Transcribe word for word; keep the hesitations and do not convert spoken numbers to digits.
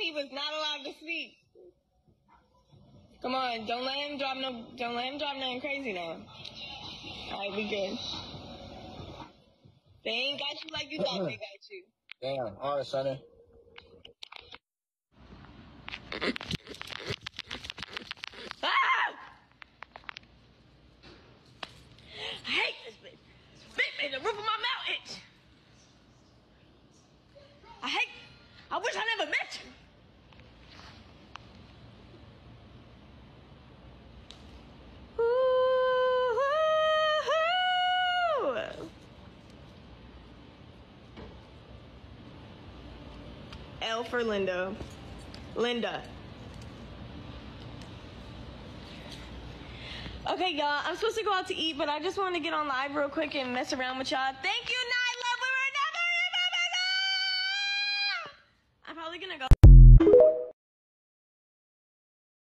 he was not allowed to speak. Come on, don't let him drop no, don't let him drop nothing crazy now. Alright, we good. They ain't got you like you thought they got you. Damn, alright, Sonny. Ah! I hate this bitch. This bitch made the roof of my mouth itch. I hate, I wish I never met you. L for Linda. Linda. Okay, y'all, I'm supposed to go out to eat, but I just want to get on live real quick and mess around with y'all. Thank you, Nyla. We were never, never, never. I'm probably gonna go.